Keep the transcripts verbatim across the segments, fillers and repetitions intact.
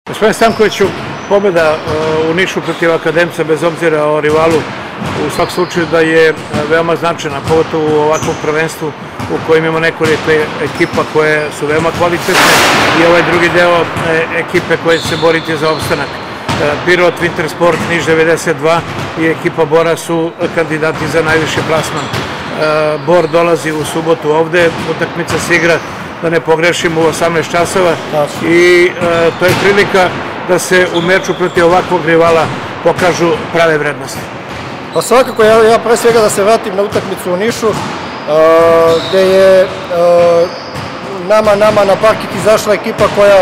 Gospodin Stankoviću, pobjeda u Nišu protiv Akademca, bez obzira o rivalu, u svakom slučaju da je veoma značajna, pogotovo u ovakvom prvenstvu u kojem imamo nekoliko ekipa koje su veoma kvalitetne i ovaj drugi deo ekipe koje će se boriti za opstanak. Pirot, Wintersport, Niš devedeset dva i ekipa Bora su kandidati za najviši plasman. Bor dolazi u subotu ovde, utakmica se igra, da ne pogrešimo, u osamnaest časova i to je prilika da se u meču protiv ovakvog rivala pokažu prave vrednosti. Pa svakako, ja pre svega da se vratim na utakmicu u Nišu, gde je nama, nama na parket izašla ekipa koja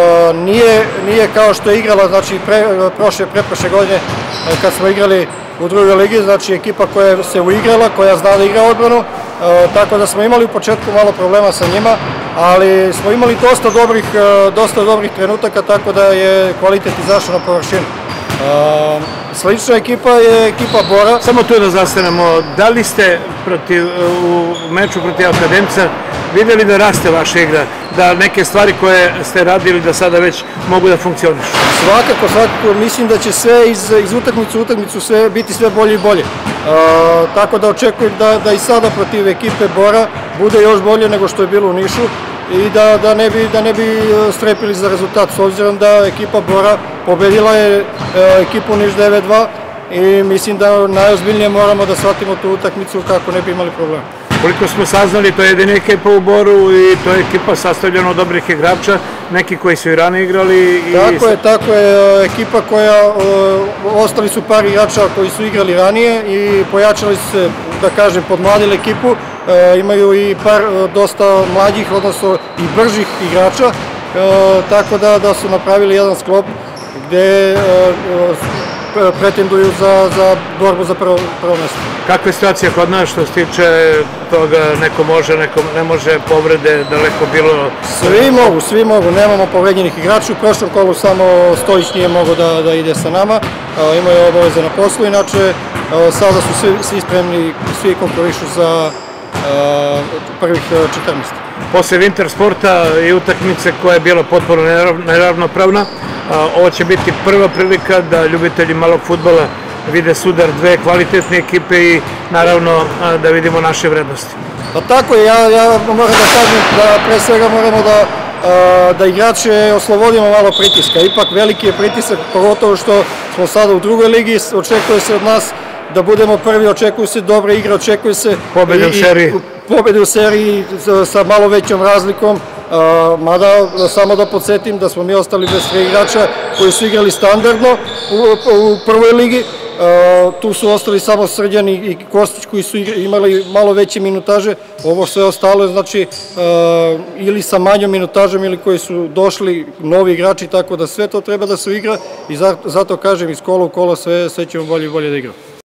nije kao što je igrala, znači prošle, preprošle godine kad smo igrali u drugoj ligi, znači ekipa koja se uigrala, koja zna da igra odbranu, tako da smo imali u početku malo problema sa njima, ali smo imali dosta dobrih, dosta dobrih trenutaka, tako da je kvalitet izašao na površinu. Slična ekipa je ekipa Bora. Samo tu da zastanemo, da li ste u meču protiv Akademca vidjeli da raste vaša igra, da neke stvari koje ste radili da sada već mogu da funkcionišu? Svakako, svakako, mislim da će sve iz utakmice u utakmicu sve biti sve bolje i bolje. Tako da očekujem da i sada protiv ekipe Bora bude još bolje nego što je bilo u Nišu i da ne bi strepili za rezultat, s obzirom da ekipa Bora pobedila je ekipu Niš devet dva i mislim da najozbiljnije moramo da shvatimo tu utakmicu kako ne bi imali problema. Koliko smo saznali, to je jedina ekipa u Boru i to je ekipa sastavljena od dobrih igrača, neki koji su i ranije igrali. Tako je, tako je, ekipa koja, ostali su par igrača koji su igrali ranije i pojačali su se, da kažem, podmladili ekipu, imaju i par dosta mlađih, odnosno i bržih igrača, tako da su napravili jedan sklop gde pretenduju za borbu za prvo mesto. Kakva je situacija kod nas što se tiče toga, neko može, neko ne može, povrede, daleko bilo? Svi mogu, svi mogu, nemamo povređenih igrača, u prošlom kolu samo Stojić nije mogao da ide sa nama, imao je obaveze na poslu, inače sada su svi spremni, svi konkurišu za prvih četrnaest. Posle Wintersporta i utakmice koja je bila potpuno neravnopravna, ovo će biti prva prilika da ljubitelji malog fudbala vide sudar dve kvalitetne ekipe i naravno da vidimo naše vrednosti. Pa tako je, ja moram da kažem da pre svega moramo da igrače oslobodimo malo pritiska. Ipak veliki je pritisak, pogotovo što smo sada u drugoj ligi, očekuje se od nas da budemo prvi, očekuje se dobre igre, očekuje se pobede u seriji. Pobede u seriji sa malo većom razlikom, mada samo da podsjetim da smo mi ostali bez tri igrača koji su igrali standardno u prvoj ligi. Tu su ostali samo Srđan i Kostić koji su imali malo veće minutaže. Ovo sve ostalo je znači ili sa manjom minutažom ili koji su došli novi igrači, tako da sve to treba da se igra i zato kažem iz kola u kola sve ćemo bolje i bolje da igramo.